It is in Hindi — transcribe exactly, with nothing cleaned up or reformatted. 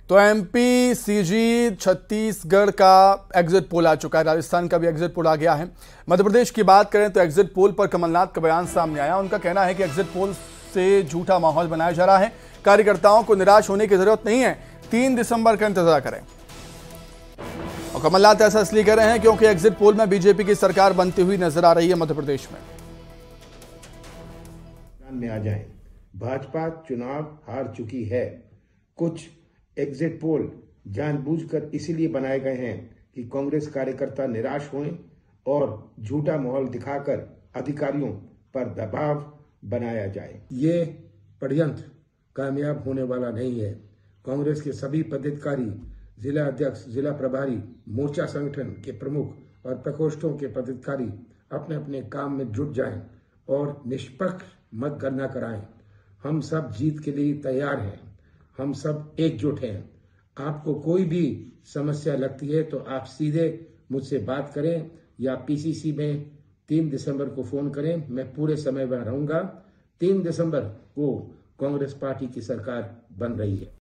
तो एमपी, सीजी, छत्तीसगढ़ का एग्जिट पोल आ चुका है, राजस्थान का भी एग्जिट पोल आ गया है। मध्य प्रदेश की बात करें तो एग्जिट पोल पर कमलनाथ का बयान सामने आया। उनका कहना है कि एग्जिट पोल से झूठा माहौल बनाया जा रहा है, कार्यकर्ताओं को निराश होने की जरूरत नहीं है, तीन दिसंबर का इंतजार करें। और कमलनाथ ऐसा इसलिए कह रहे हैं क्योंकि एग्जिट पोल में बीजेपी की सरकार बनती हुई नजर आ रही है मध्य प्रदेश में। में आ जाएं, भाजपा चुनाव हार चुकी है। कुछ एग्जिट पोल जानबूझकर इसीलिए बनाए गए हैं कि कांग्रेस कार्यकर्ता निराश हों और झूठा माहौल दिखाकर अधिकारियों पर दबाव बनाया जाए। ये षड्यंत्र कामयाब होने वाला नहीं है। कांग्रेस के सभी पदाधिकारी, जिला अध्यक्ष, जिला प्रभारी, मोर्चा संगठन के प्रमुख और प्रकोष्ठों के पदाधिकारी अपने अपने काम में जुट जाएं और निष्पक्ष मतगणना कराएं। हम सब जीत के लिए तैयार हैं, हम सब एकजुट हैं। आपको कोई भी समस्या लगती है तो आप सीधे मुझसे बात करें या पीसीसी में तीन दिसंबर को फोन करें, मैं पूरे समय में रहूंगा। तीन दिसंबर को कांग्रेस पार्टी की सरकार बन रही है।